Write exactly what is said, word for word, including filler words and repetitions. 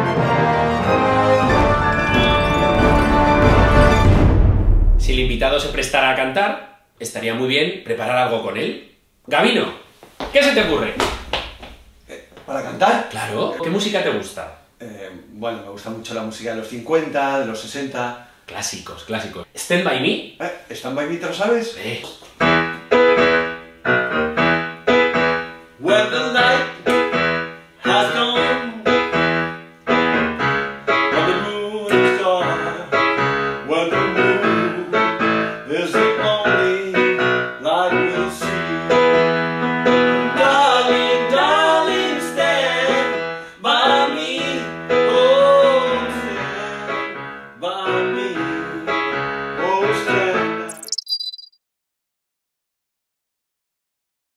Si el invitado se prestara a cantar, estaría muy bien preparar algo con él. Gabino, ¿qué se te ocurre? Eh, ¿Para cantar? Claro, ¿qué música te gusta? Eh, bueno, me gusta mucho la música de los cincuenta, de los sesenta... Clásicos, clásicos. ¿Stand by me? Eh, ¿Stand by me te lo sabes? Sí. When the night